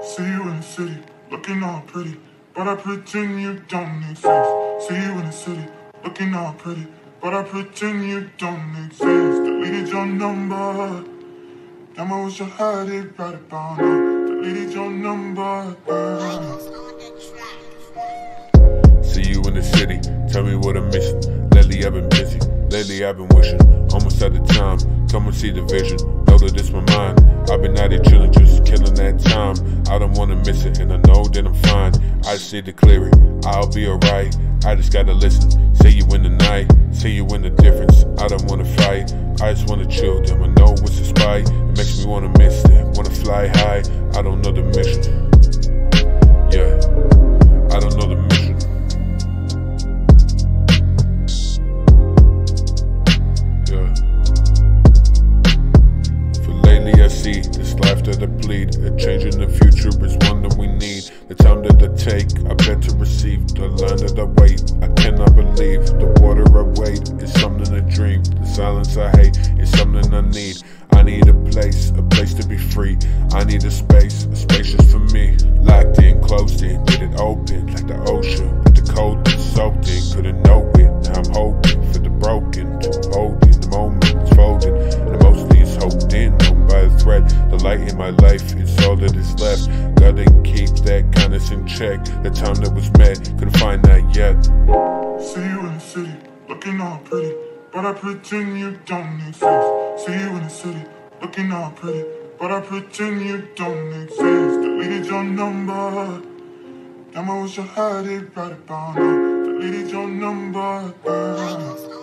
See you in the city, looking all pretty, but I pretend you don't exist. See you in the city, looking all pretty, but I pretend you don't exist. Deleted your number, damn, I wish I had it right about now. Deleted your number, damn. See you in the city, tell me what I'm missing. Lately I've been busy, lately I've been wishing. Almost out of time, come and see the vision. Know that it's my mind, I've been out here chilling, just killing that time. I don't wanna miss it, and I know that I'm fine. I just need to clear it, I'll be alright. I just gotta listen, see you in the night, see you in the difference. I don't wanna fight, I just wanna chill. Damn, I know it's a spite, it makes me wanna miss it, wanna fly high. I don't know the mission, yeah, I don't know the mission. I see this life that I bleed. A change in the future is one that we need. The time that I take, I bet to receive. The line that I wait, I cannot believe. The water I wait is something I dream. The silence I hate is something I need. I need a place to be free. I need a space just for me. Locked in, closed in, get it open like the ocean. With the cold that's soaked in, couldn't know it. Now I'm hoping for the broken to hold in. The moment it's folding, and mostly it's holding in. By a thread, the light in my life is all that is left. Gotta keep that kindness in check. The time that was met, couldn't find that yet. See you in the city, looking all pretty, but I pretend you don't exist. See you in the city, looking all pretty, but I pretend you don't exist. Deleted your number, damn, I wish I had it right about now. Deleted your number, damn.